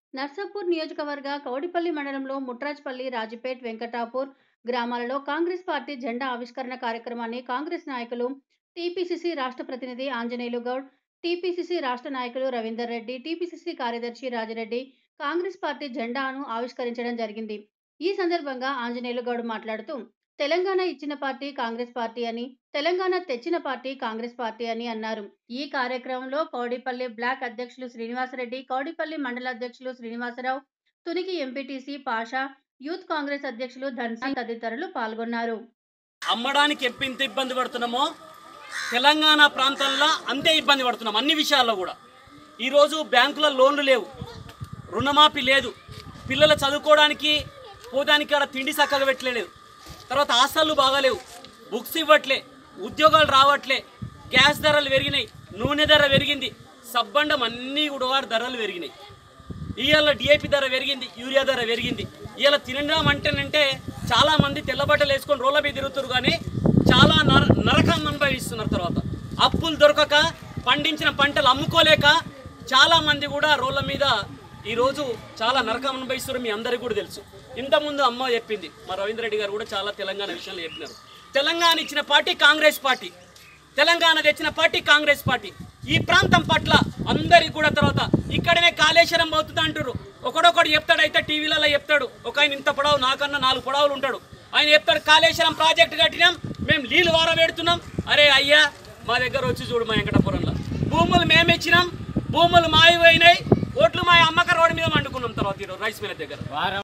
నర్సాపూర్ నియోజకవర్గ కౌడిపల్లి మండలంలో ముట్రాజ్పల్లి, రాజపేట్, వెంకటాపూర్ గ్రామాలలో కాంగ్రెస్ పార్టీ జెండా ఆవిష్కరణ కార్యక్రమాన్ని కాంగ్రెస్ నాయకులు, టీపీసీసీ రాష్ట్ర ప్రతినిధి ఆంజనేయులు గౌడ్, టీపీసీసీ రాష్ట్ర నాయకులు రవీందర్ రెడ్డి, టీపీసీసీ కార్యదర్శి రాజిరెడ్డి కాంగ్రెస్ పార్టీ జెండాను ఆవిష్కరించడం జరిగింది. ఈ సందర్భంగా ఆంజనేయులు గౌడ్ మాట్లాడుతూ, తెలంగాణ ఇచ్చిన పార్టీ కాంగ్రెస్ పార్టీ అని, తెలంగాణ తెచ్చిన పార్టీ కాంగ్రెస్ పార్టీ అని అన్నారు. ఈ కార్యక్రమంలో కౌడిపల్లి బ్లాక్ అధ్యక్షులు శ్రీనివాసరెడ్డి, కౌడిపల్లి మండల అధ్యక్షులు శ్రీనివాసరావు, తునికి ఎంపీటీసీ పాషా, యూత్ కాంగ్రెస్ అధ్యక్షులు ధన్సింగ్ తదితరులు పాల్గొన్నారు. అమ్మడానికి ఎంత ఇబ్బంది పడుతున్నామో తెలంగాణ ప్రాంతంలో అంతే ఇబ్బంది పడుతున్నాం అన్ని విషయాల్లో కూడా. ఈరోజు బ్యాంకుల లోన్లు లేవు, రుణమాఫీ లేదు, పిల్లలు చదువుకోవడానికి పోదానికి అక్కడ తిండి చక్కగా పెట్టలేదు, తర్వాత హాస్టళ్ళు బాగాలేవు, బుక్స్ ఇవ్వట్లే, ఉద్యోగాలు రావట్లే, గ్యాస్ ధరలు పెరిగినాయి, నూనె ధర పెరిగింది, సబ్బండం అన్నీ కూడా ధరలు పెరిగినాయి. ఇవాళ డిఏపి ధర పెరిగింది, యూరియా ధర పెరిగింది. ఇవాళ తినడం అంటేనంటే చాలామంది తెల్లబట్టలు వేసుకొని రోడ్ల మీద తిరుగుతారు, కానీ చాలా నరకం అనుభవిస్తున్నారు. తర్వాత అప్పులు దొరకక, పండించిన పంటలు అమ్ముకోలేక చాలామంది కూడా రోడ్ల మీద ఈరోజు చాలా నరకం అనుభవిస్తున్నారు. మీ అందరికీ కూడా తెలుసు. ఇంతకుముందు అమ్మ చెప్పింది, మా రవీందర్ రెడ్డి గారు కూడా చాలా తెలంగాణ విషయంలో చెప్పినారు. తెలంగాణ ఇచ్చిన పార్టీ కాంగ్రెస్ పార్టీ, తెలంగాణ తెచ్చిన పార్టీ కాంగ్రెస్ పార్టీ. ఈ ప్రాంతం పట్ల అందరికి కూడా తర్వాత ఇక్కడనే కాళేశ్వరం అవుతుంది అంటారు. ఒకడొకడు చెప్తాడు, అయితే టీవీలలో చెప్తాడు. ఒక ఆయన ఇంత పొడవు, నాకన్నా 4 పొడవులు ఉంటాడు. ఆయన చెప్తాడు, కాళేశ్వరం ప్రాజెక్టు కట్టినాం, మేము నీళ్ళు వార పెడుతున్నాం. అరే అయ్యా, మా దగ్గర వచ్చి చూడు, మా వెంకటాపురంలో భూములు మేము ఇచ్చినాం, భూములు మాయిపోయినాయి, ఓట్లు మా అమ్మక రోడ్డు మీద వండుకున్నాం. తర్వాత ఈరోజు రైస్ మిల్ దగ్గర